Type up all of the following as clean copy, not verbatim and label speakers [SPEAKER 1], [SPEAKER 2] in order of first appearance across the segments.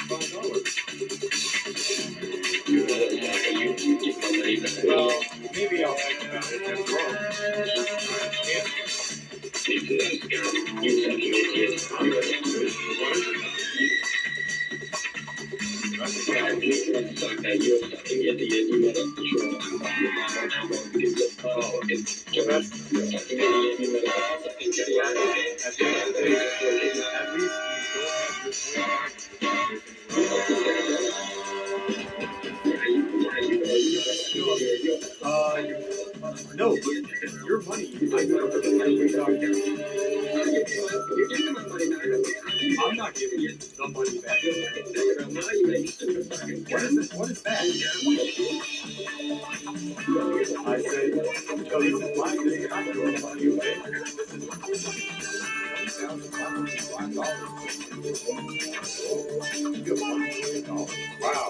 [SPEAKER 1] $5.
[SPEAKER 2] Well, maybe I'll think about it. That's wrong. No, your money. I'm not giving you the money back. What is that? I said, no, this is mine. This is not your money, okay? This is $20,505. Wow.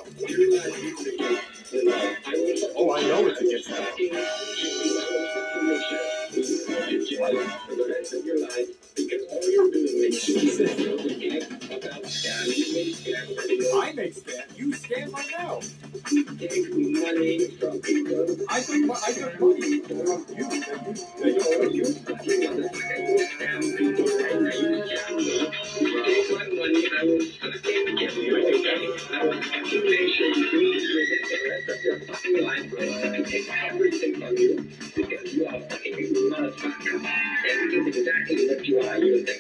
[SPEAKER 2] Oh, I know it's against that. I make spam. You scam right now. I took money from you. Everything from you because you are fucking motherfucker. Everything is exactly what you are. You're the